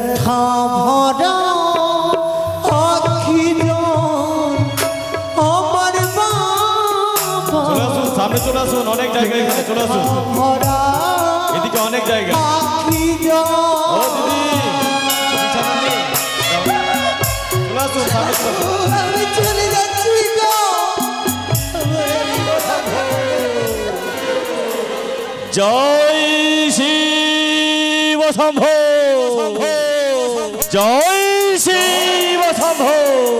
ব্যথা ভরা আখি জন আমার বাবা। চলে আসুন, সামনে চলে আসুন, অনেক জায়গা এখানে চলে আসুন, এদিকে অনেক জায়গা। আখি জন ও দিদি চলে আসুন, সামনে চলে আসুন। আমি চলে যাচ্ছি গো। জয় শিব শম্ভো, জয় শিব শম্ভো।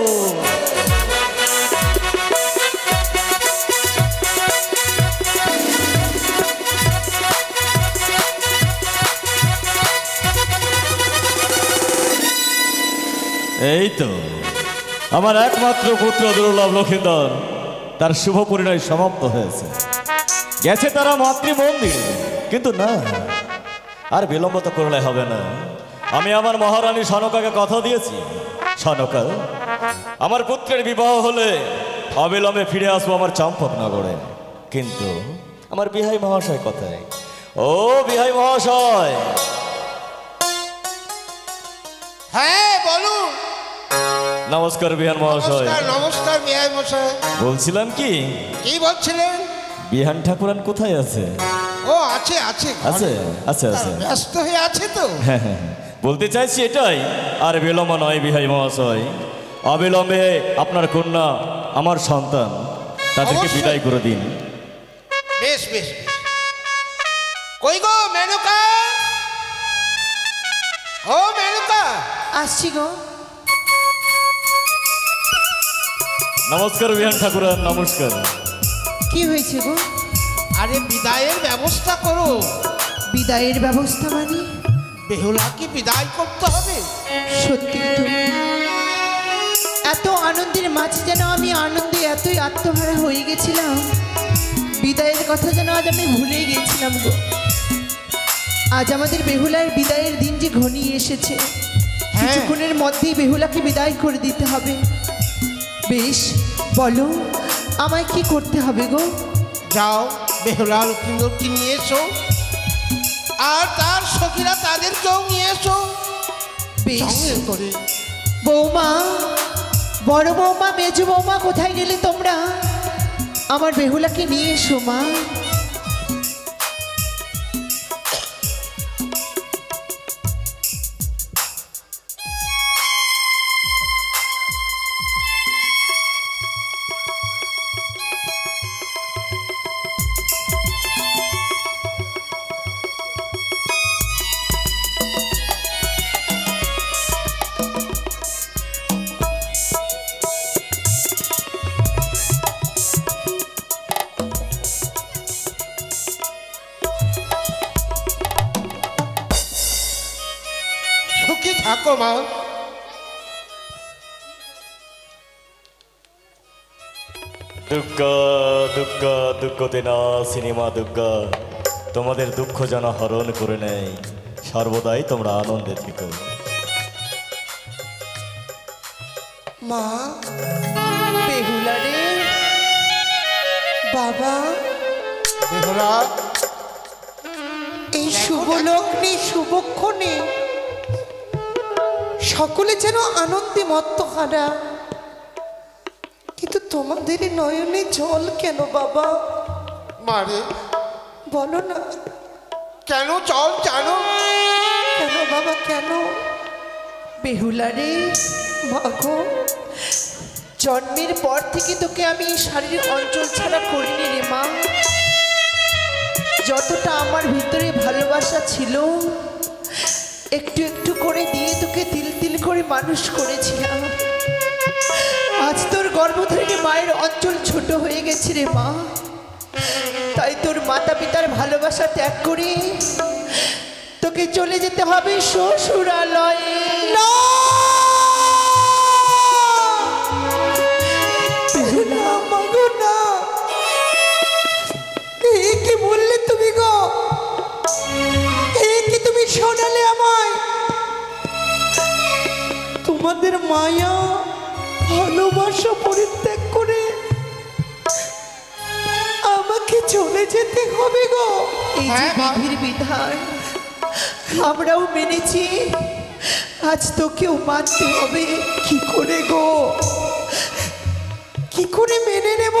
এই তো আমার একমাত্র পুত্র দুর্লভ লক্ষিন্দর, তার শুভ পরিণয় সমাপ্ত হয়েছে। গেছে তারা মাতৃমন্দির, কিন্তু না, আর বিলম্ব তো করলে হবে না। আমি আমার মহারানী সনকাকে কথা দিয়েছি, সনকা আমার পুত্রের বিবাহ হলে অবিলম্বে ফিরে আসবো আমার চম্পকনগরে। কিন্তু আমার বিহাই মহাশয় কোথায়? ও বিহাই মহাশয়। হ্যাঁ বলুন। নমস্কার বিহান মহাশয়। নমস্কার বিহাই মশাই। বলছিলাম কি বলছিলেন? বিহান ঠাকুরান কোথায় আছে? ও আছে আছে আছে আচ্ছা আচ্ছা, ব্যস্ত হয়ে আছে তো। হ্যাঁ হ্যাঁ, বলতে চাইছি এটাই, আর বিলম্ব নয় বিহাই মহাশয়। অবিলম্বে আপনার কন্যা, আমার সন্তান, তাদেরকে বিদায় করে দিন। বেশ বেশ। কই গো মেনকা? ও মেনকা। আসছি গো। নমস্কার বিহান ঠাকুরান, নমস্কার। কি হয়েছে গো? আরে বিদায়ের ব্যবস্থা করো। বিদায়ের ব্যবস্থা মানে? বেহুলাকে বিদায় করতে হবে। সত্যি তো, এত আনন্দের মাঝে যেন আমি আনন্দে এতই আত্মহারা হয়ে গেছিলাম, বিদায়ের কথা যেন আজ আমি ভুলেই গেছিলাম গো। আজ আমাদের বেহুলার বিদায়ের দিন যে ঘনিয়ে এসেছে, কিছুক্ষণের মধ্যেই বেহুলাকে বিদায় করে দিতে হবে। বেশ, বলো আমায় কি করতে হবে গো? যাও বেহুলা লক্ষ্মীন্দরকে নিয়ে এসো, আর তার সখীরা তাদেরকেও নিয়ে এসো। বেশ করে বৌমা, বড় বৌমা, মেজো বৌমা, কোথায় গেলে তোমরা? আমার বেহুলাকে নিয়ে এসো মা। সুখী থাকো মা। দুর্গা দুর্গা দুঃখ দেনা সিনেমা দুর্গা, তোমাদের দুঃখ যেন হরণ করে নেয়, সর্বদাই তোমরা আনন্দে থেকো। মা, বেহুলা রে বাবা, বেহুলা এই শুভ লগ্নে শুভক্ষণে সকলে যেন আনন্দে মত্তহারা, কিন্তু তোমাদের নয়নে জল কেন বাবা? মারে বলো না কেন চল জানো? কেন বাবা কেন? বেহুলা রে মাগো, জন্মের পর থেকে তোকে আমি এই শারীরিক অঞ্চল ছাড়া করিনি রে মা। যতটা আমার ভিতরে ভালোবাসা ছিল একটু একটু করে দিয়ে তোকে তিল তিল করে মানুষ করেছিলাম। আজ তোর গর্ভ থেকে মায়ের অঞ্চল ছোট হয়ে গেছে রে মা, তাই তোর মাতা পিতার ভালোবাসা ত্যাগ করে তোকে চলে যেতে হবে শ্বশুরালয়ে। কি বললে তুমি গো? কি তুমি শোনালে আমায়? তোমাদের মায়া ভালোবাসা পরিত্যাগ করে আমাকে চলে যেতে হবে গো। এই যে বিধির বিধান আমরাও মেনেছি, আজ তোকেও মানতে হবে। কি করে গো, কি করে মেনে নেব?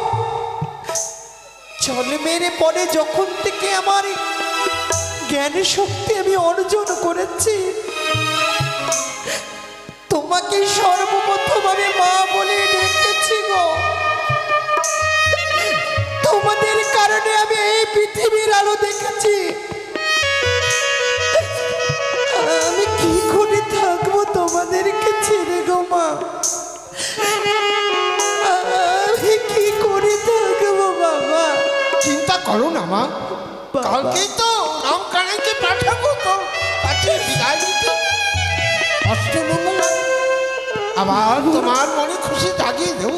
জন্মের পরে যখন থেকে আমার জ্ঞান শক্তি আমি অর্জন করেছি, তোমাকে সর্বপ্রথম আমি মা বলে ডেকেছি গো। তোমাদের কারণে আমি এই পৃথিবীর আলো দেখেছি। আমি কি করে থাকবো তোমাদেরকে ছেড়ে গো মা? আমি কি করে থাকবো বাবা? চিন্তা করো না মা, কালকেই তো রামকানাইকে পাঠাবো তো কাছে বিদায় দিতে। অষ্টমঙ্গল আবার তোমার মনে খুশি জাগিয়ে দেবো।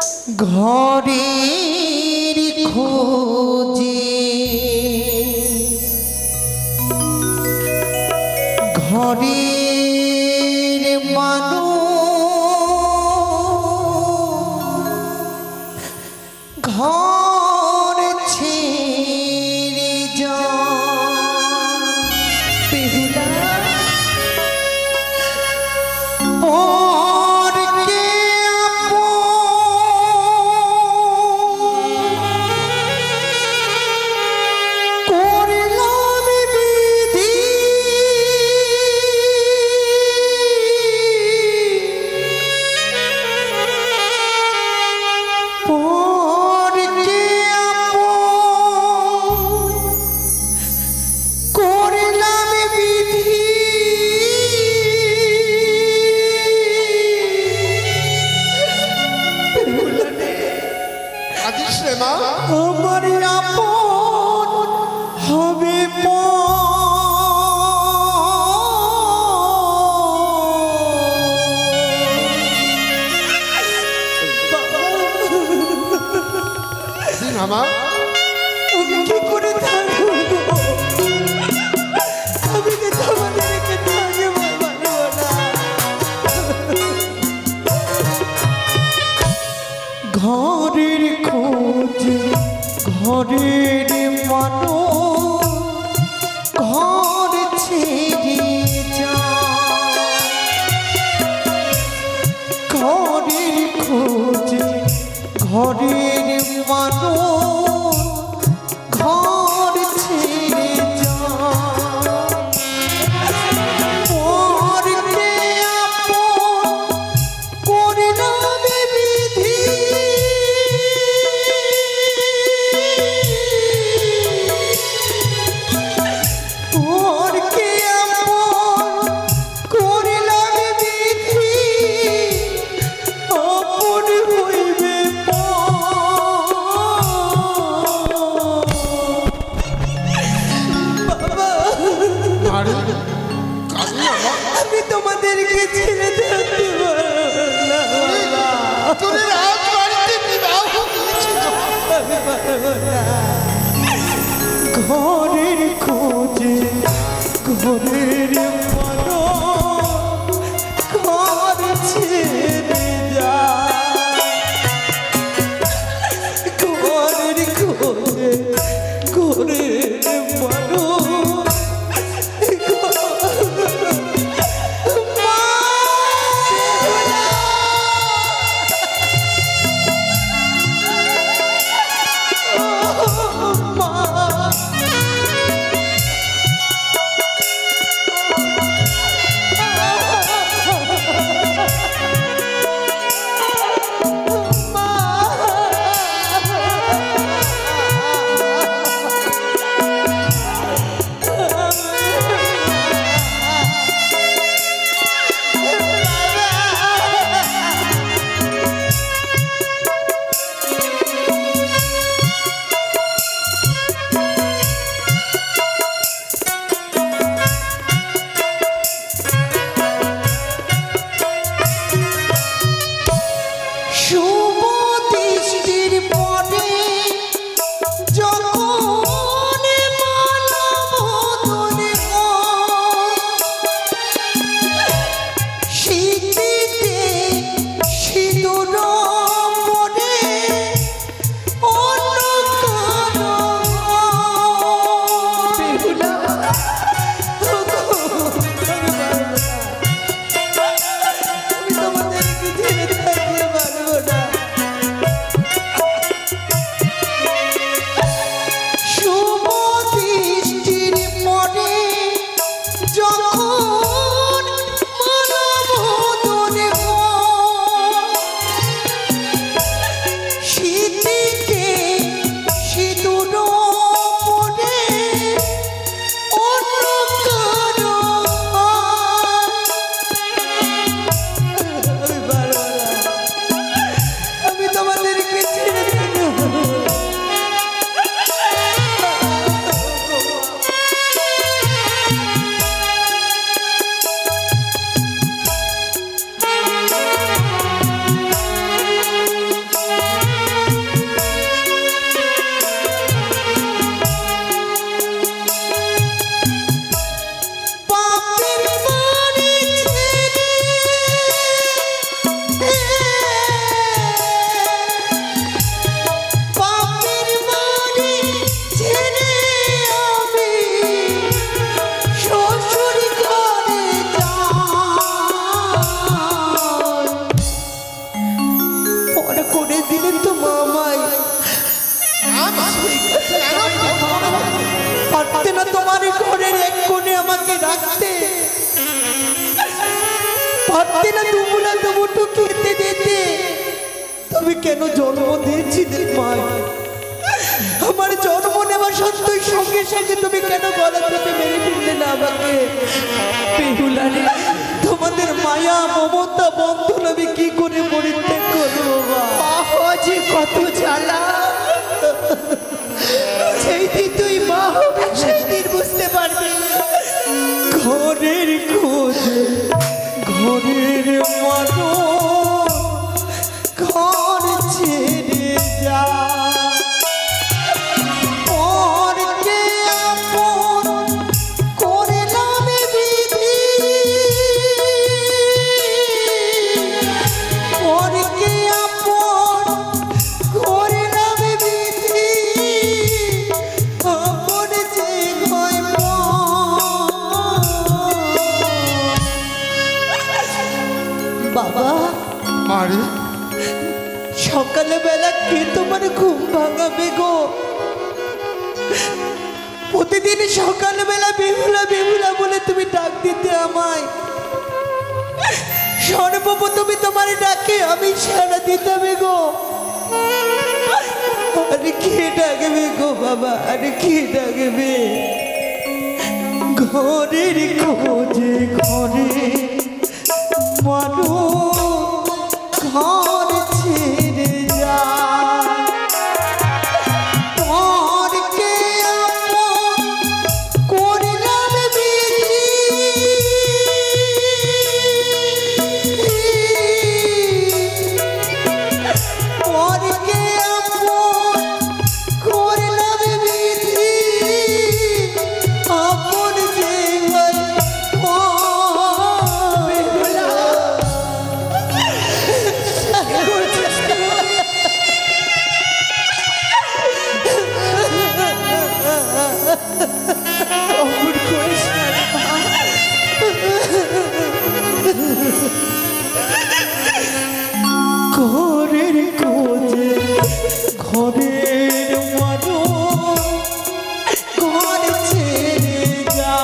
ঘরের খোঁজে ঘরের মানুষ ঘর ছেড়ে যায় বেহুলা পরকে আপন করলাম বিধি পরকে আপন করলাম বিধি কাঁদিস রে মা। আমার আপন হবে মামা আমি কি করে থাকবো? আমি কি তোমাদেরকে থাকবো পারবো না। ঘরের খোঁজে ঘরের মানুষ ঘর ছেড়ে যায়। ঘরের খোঁজে ঘরের মানুষ ঘর ছেড়ে যায়। পরকে আপন করলাম বিধি পরকে আপন করলাম বিধি আপন হইবে বাবা। আরে কাঁদি না মা। আমি তোমাদেরকে ছেড়ে থাকতে পারবো না বাবা। তোর রাজবাড়িতে বিবাহ হয়েছিল। আমি পারবো না। ঘরের খোঁজে ঘরের মানুষ ঘর ছেড়ে যায়। ঘরের খোঁজে ঘরের মানুষ মা মা পারতে না দুপুরা দুপুরটু খেতে দিতে? তুমি কেন জন্ম দিয়েছিলে মা? আমার জন্ম নেওয়ার সত্যই সঙ্গে সঙ্গে তুমি কেন গলা থেকে মেরে ফেললে না আমাকে? বেহুলারে, তোমাদের মায়া মমতা বন্ধন আমি কি করে পরিত্যাগ করবো বাবা? যে কত জ্বালা, সেই দিন তুই মা হবে সেই দিন বুঝতে পারবি। ঘরের খোঁজে ঘরের মানুষ ঘর ছেড়ে যা, পরকে আপন করলাম বিধি, পরকে আপন করলাম বিধি, আপন যে হয় বাবা। আরে সকালবেলা কে তোমার ঘুম ভাঙাবে গো? প্রতিদিন সকালবেলা বেহুলা বেহুলা বলে তুমি ডাক দিতে আমায়, সর্বপ্রথমে তোমার ডাকে আমি সাড়া দিতাম গো। আরে কে ডাকবে গো বাবা? আরে কে ডাকবে? ঘরের খোঁজে ঘরে মানুষ ঘর ছেড়ে যা, পরকে আপন করলাম বিধি, পরকে আপন করলাম বিধি, আপন যে হয় বেহুলা। অমর করিস না রে মা। ঘরের খোঁজে ঘরের মানুষ ঘর ছেড়ে যা,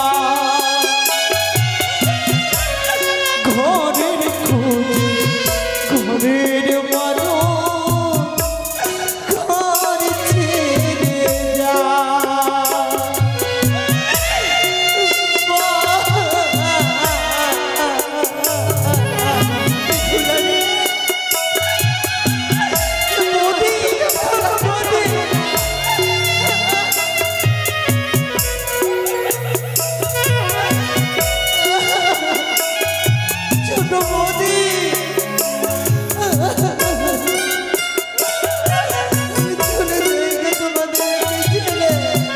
ঘরের খোঁজে ঘরের মানুষ ঘর ছেড়ে যা। ছোট বৌদি, চলে যাই তোমাদের ছেলে।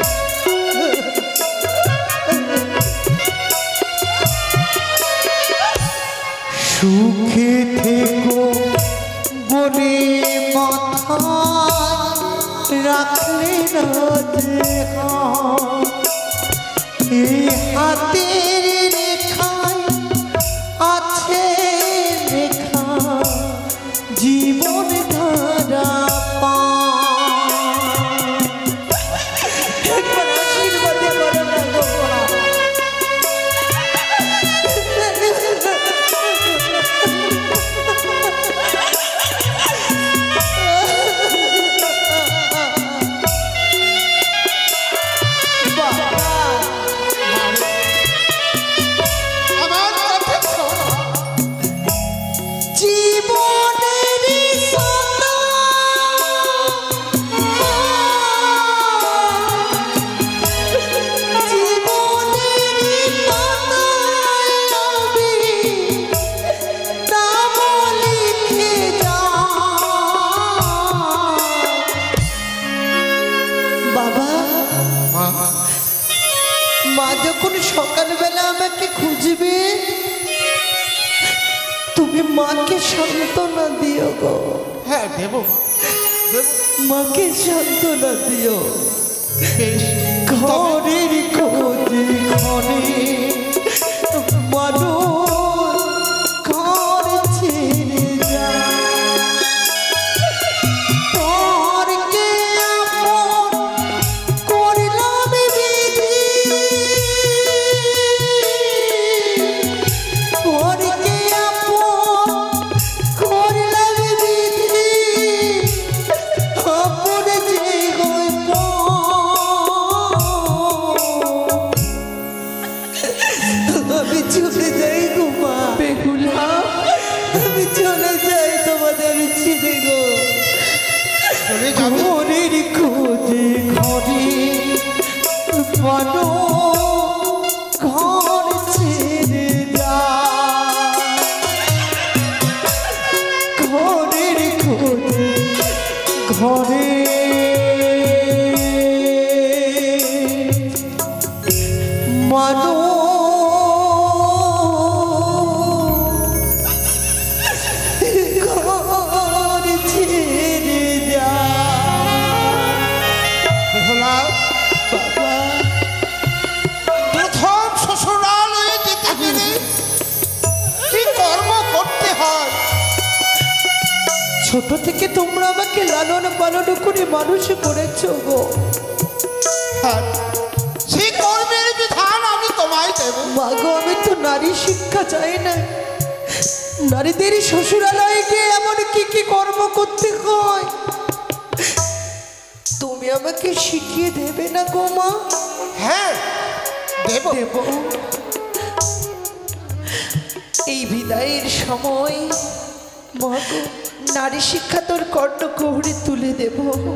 সুখে থেকো বলে মাথায় রাখলে না যে এই হাতের রেখায় আছে লেখা জীবন ধারা পা। একবার আশীর্বাদ করো না গো মা। আমার কথা শোনো। জীবনেরই সত্তা জীবনেরই পাতায় আমি নাম লিখে যাই। বাবা, মা মা যখন সকালবেলা আমাকে খুঁজবে তুমি মাকে সান্ত্বনা দিও গো। হ্যাঁ দেব দেব। মাকে সান্ত্বনা দিও। বেশ, ঘরের খোঁজে ঘরে মানুষ ঘর ছেড়ে যা, পরকে আপন করলাম বিধি, পরকে আপন ঘরে যাবে? ঘরের খোঁজে ঘরে বানো ঘর ছেড়ে যা, ঘরের খোঁজে ঘরে মানো ঘর ছেড়ে যা। বেহুলা, প্রথম শ্বশুরালয়ে যেতে গেলে কি কর্ম করতে হয়? ছোট থেকে তোমরা আমাকে লালন পালন করে মানুষ করেছো গো। হ্যাঁ, সেই কর্মের বিধান আমি তোমায় দেব। মাগো, আমি তো নারী শিক্ষা চাই না। নারীদের শ্বশুরালয়ে গিয়ে এমন কি কি কর্ম করতে হয় তুমি আমাকে শিখিয়ে দেবে না গো মা? হ্যাঁ, দেব। দেব। এই বিদায়ের সময় মাগো, নারী শিক্ষা তোর কর্ণকুহরে তুলে দেব।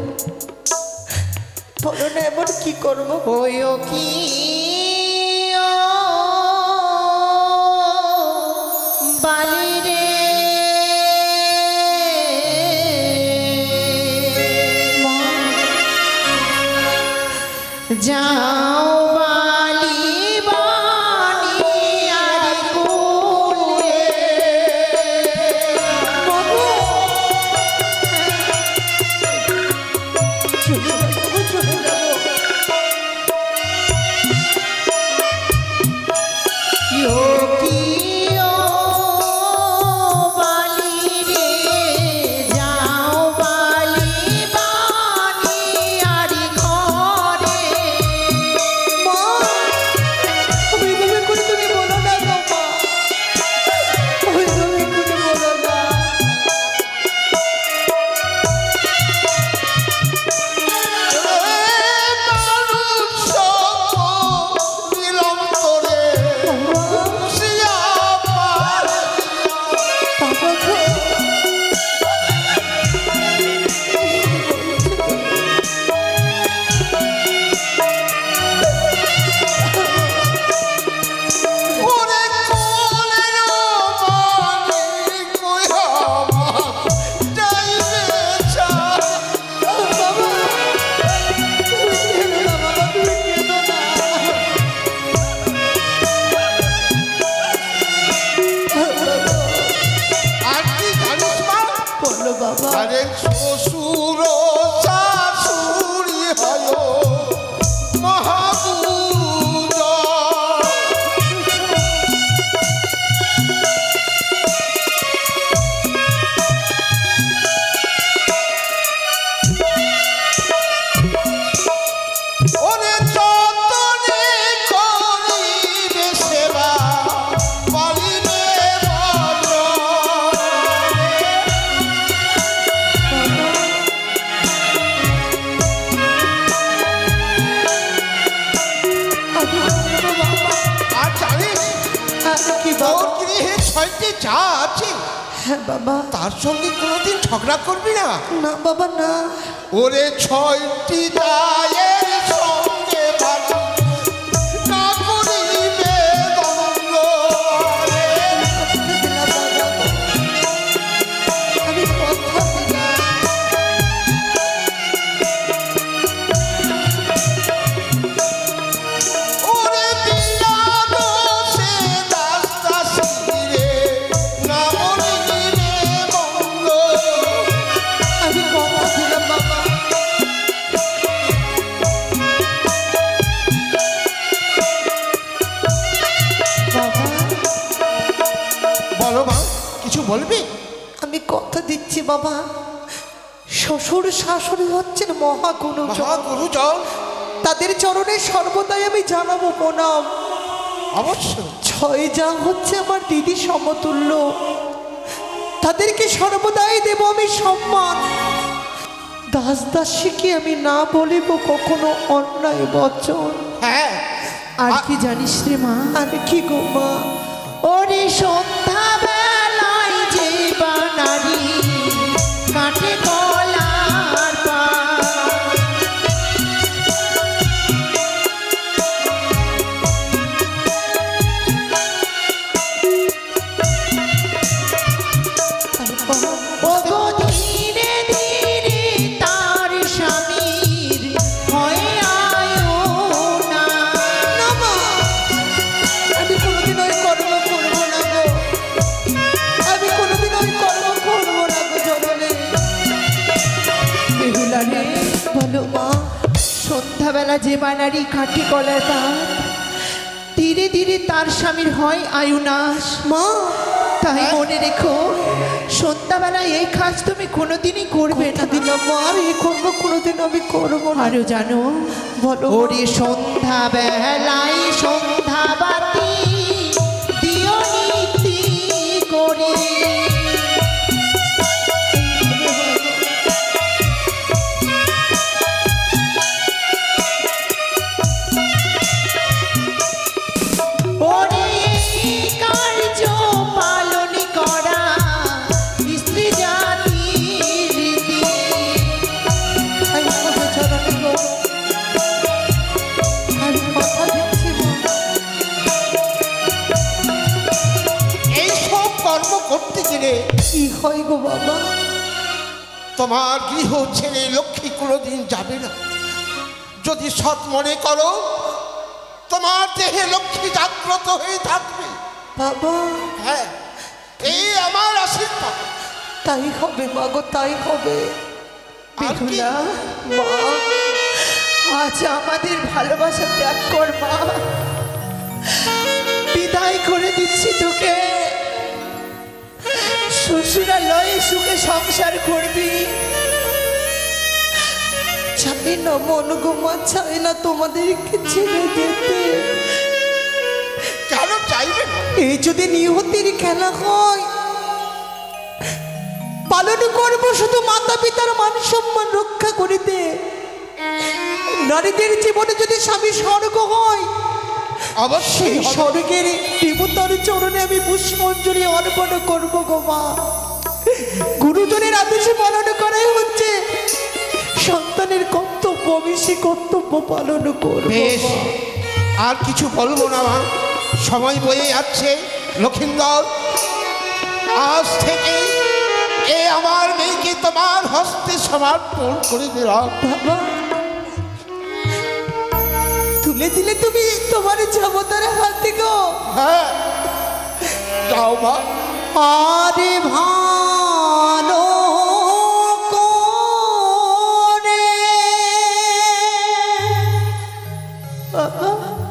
বলো না এমন কি কর্ম ওয়ো কি ও বালি রে যাও বালি বানি আর কুলে। চলে যাবো। ইয়ো কি ও বালি রে যাও বালি বানি আর ঘরে। মা, ওইভাবে করে তুমি বলো না গো মা, ওইভাবে করে বলো না। বাবা গো, বাবা, তুমি কেঁদো না বাবা, তুমি কেঁদো না। বলো বাবা। শ্বশুর শাশুড়ি হয় মহাগুরু। ওরে যতনে করিবে সেবা বলিবে বলো। আর জানিস কি তোর বাবা? গৃহে 6টি যা আছে, হ্যাঁ বাবা। তার সঙ্গে কোনোদিন ঝগড়া করবি না। না বাবা না। ওরে 6টি দায়ের সঙ্গে ভালো না করিবে দ্বন্দ্ব। আমি কথা দিলাম। ওরে বিনা দোষে দাস দাসী রে না করিবে মঙ্গল। আমি কথা দিলাম বাবা। বাবা, বলো মা, কিছু বলবি? আমি কথা দিচ্ছি বাবা, শ্বশুর শাশুড়ি হচ্ছেন মহাগুণজন। মহাগুরুজন, তাদের চরণে সর্বদাই আমি জানাবো প্রণাম। অবশ্যই। 6 যা হচ্ছে আমার দিদি সমতুল্য, তাদেরকে সর্বদাই দেব আমি সম্মান। দাস দাসীকে আমি না বলিব কখনো অন্যায় বচন। হ্যাঁ, আর কি জানিস রে মা? আর কি গো মা? ওরে সন্ধ্যা বেলায় যে বানারি কাটে কলার পা যে বানারি কাঠি কলার পাত, ধীরে ধীরে তার স্বামীর হয় আয়ুনাশ। মা তাই মনে রেখো, সন্ধ্যাবেলায় এই কাজ তুমি কোনোদিনই করবে না। দিলাম মা, আর এ করবো কোনোদিন আমি করবো না। আরো জানো, বলো ওরে সন্ধ্যাবেলায় সন্ধ্যাবাতি দিও নীতি করে। ওরে কার্য পালন করা স্ত্রী জাতির রীতি। আমি কথা ছড়ানো গো, আমি কথা দিচ্ছি মা। এইসব কর্ম করতে গেলে কি হয় গো বাবা? তোমার গৃহ ছেড়ে লক্ষ্মী কোনোদিন যাবে না। যদি সৎ মনে করো, তোমার দেহে লক্ষ্মী জাগ্রত হয়ে থাকবে। বাবা হ্যাঁ, এই আমার আশীর্বাদ। তাই হবে মা গো, তাই হবে। আর কি? বিহুলা, মা আজ আমাদের ভালোবাসা ত্যাগ কর মা। বিদায় করে দিচ্ছি তোকে। শ্বশুরালয়ে সুখে সংসার করবি। চাই না মন গো মা, চাই না তোমাদেরকে ছেড়ে যেতে। কেন চাইবে না? এই যদি নিহতির খেলা হয়, পালন করব শুধু মাতা পিতার মান সম্মান রক্ষা করিতে। নারীদের জীবনে যদি স্বামী স্বর্গ হয়, অবশ্যই সেই হবে। স্বর্গের দেবতার চরণে আমি পুষ্পাঞ্জলি অর্পণ করব গো মা। গুরুজনের আদেশে পালন করাই হচ্ছে সন্তানের কর্তব্য, আমি সে কর্তব্য পালন করব। বেশ, আর কিছু বলবো না মা, সময় বয়ে যাচ্ছে। লক্ষিন্দর, আজ থেকে এ আমার মেয়েকে তোমার হস্তে সমর্পণ করে দিলাম। বাবা তুলে দিলে তুমি তোমার যাবতার হাতে গো। হ্যাঁ, যাও মা। আরে ভালো করে বাবা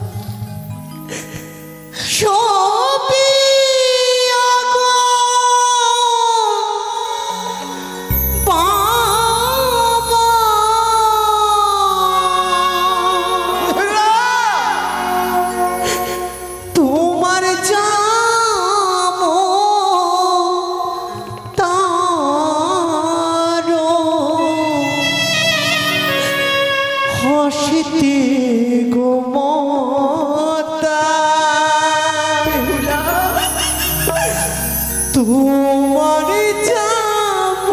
সবই আগো বাবা। তোমার যাম তারো হাসিতে গো মাতা। তোমার যাম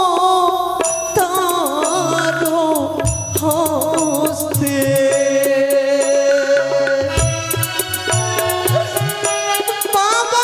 তারো হাসতে। বাবা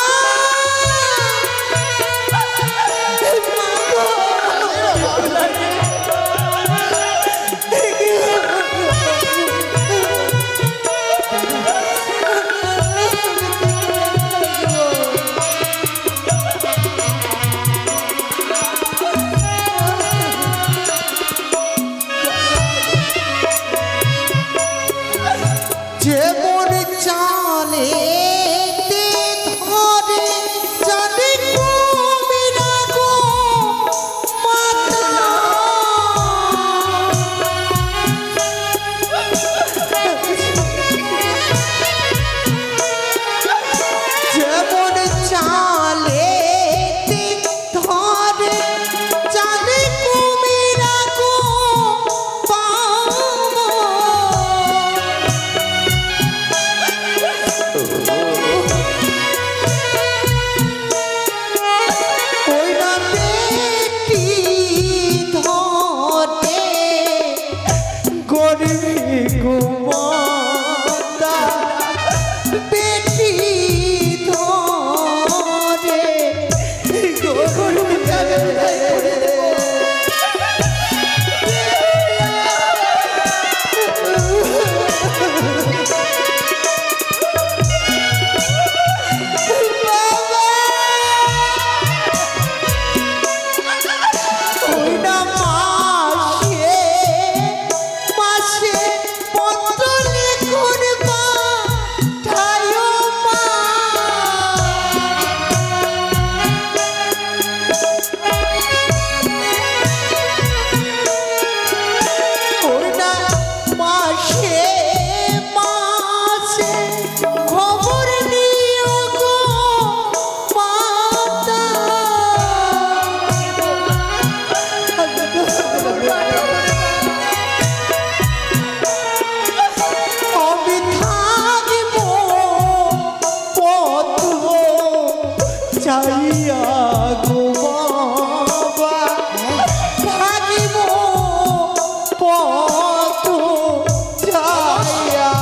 যাইয়া গো বাবা থাকিব পথ যাইয়া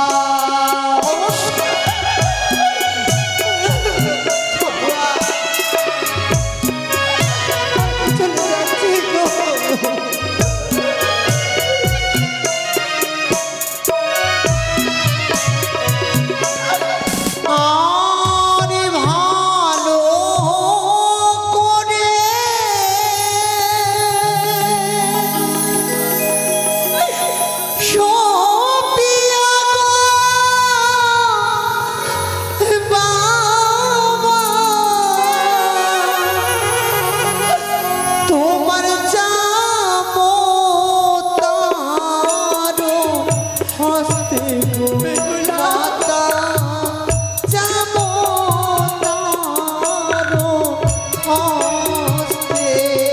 চলে যাচ্ছি গো আরে ভালো করে সপিয়া গো বাবা তোমার যাবো তারো হস্তে গো মাতা যাবো তারো হস্তে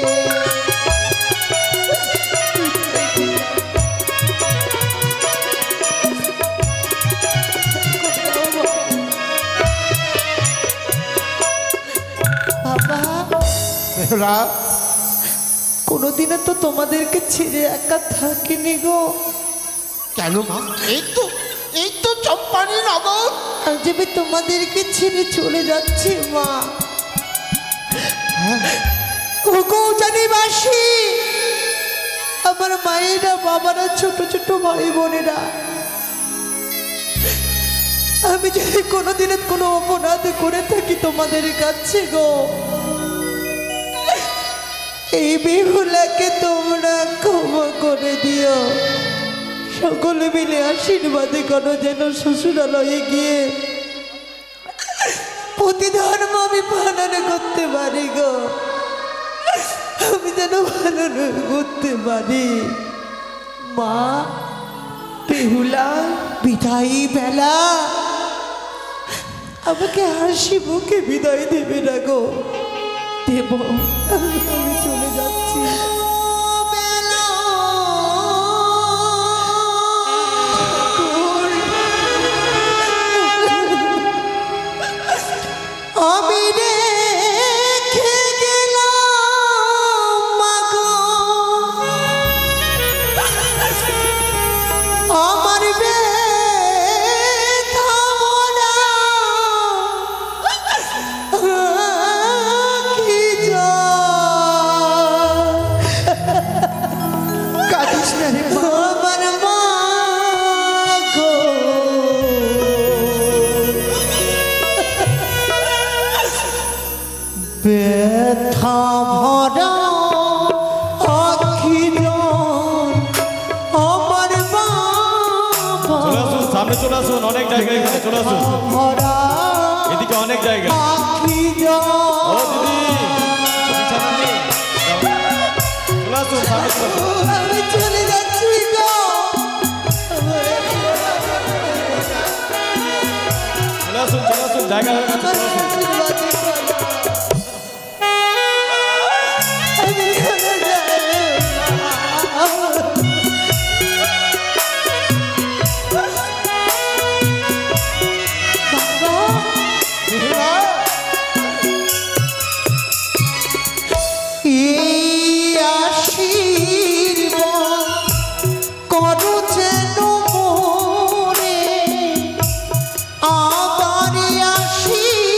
বাবা বেহুলা, কোনোদিনও তো তোমাদেরকে ছেড়ে একা থাকিনি গো কেন মা? এই তো চম্পানি নগর। আজ আমি তোমাদেরকে ছেড়ে চলে যাচ্ছি মা ওগো জানিবাসী আমার মায়েরা বাবারা ছোট ছোট ভাই বোনেরা আমি যদি কোনোদিনের কোনো অপরাধ করে থাকি তোমাদের কাছে গো এই বেহুলাকে তোমরা ক্ষমা করে দিও সকলে মিলে আশীর্বাদ করো যেন শ্বশুরালয়ে গিয়ে প্রতিধর্ম আমি পালন করতে পারি গো আমি যেন পালন করতে পারি মা বেহুলা বিদায়ী বেলা আমাকে হাসি মুখে বিদায় দেবে না গো দেব আমি চলে যাচ্ছি আমি রেখে গেলাম মাগো আমার ব্যথা মনা কি কাঁদিস না রে আমার মা গো ব্যথা ভরা আখি আমার বাবা চলে আসুন, সামনে চলে আসুন, অনেক জায়গা এখানে চলে আসুন, ভরা এদিকে অনেক জায়গা। আখি ও দিদি, বিছানা নেই। চলে আসুন, সামনে চলে আসুন। আমি চলে যাচ্ছি গো চলে আসুন, জায়গা হয়ে গেছে, চলে আসুন। আশীর্বাদ করো। আমি চলে যাই বাবা এই আশীর্বাদ করো যেন মোরে আবার আসি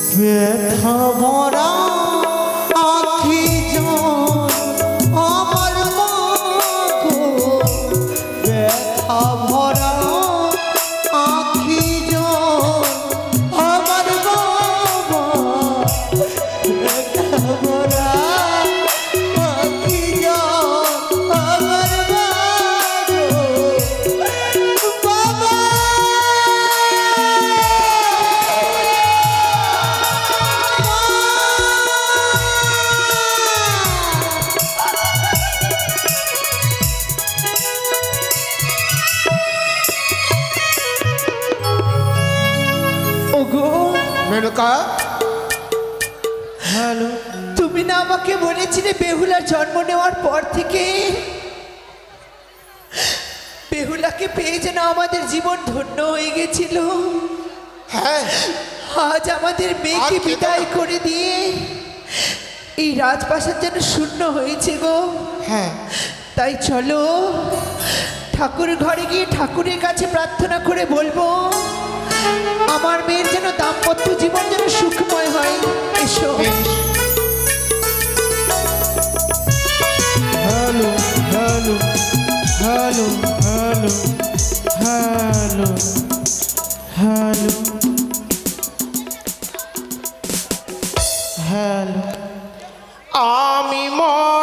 ব্যথা ভরা আখি জল আমার মা গো, ব্যথা ভরা আখি জল আমার বাবা, ব্যথা ভরা আখি জল আমার বাবা। ওগো মেনকা, হ্যালো, তুমি না আমাকে বলেছিলে বেহুলার জন্ম নেওয়ার পর থেকে বেহুলাকে পেয়ে যেন আমাদের জীবন ধন্য হয়ে গেছিল। হ্যাঁ আজ আমাদের মেয়েকে আর কেঁদো না। বিদায় করে দিয়ে এই রাজপ্রাসাদ যেন শূন্য হয়েছে গো। হ্যাঁ, তাই চলো ঠাকুর ঘরে গিয়ে ঠাকুরের কাছে প্রার্থনা করে বলবো আমার মেয়ের যেন দাম্পত্য জীবন যেন সুখময় হয়। এসো। বেশ। Hello hello hello hello hello hello hello. আমি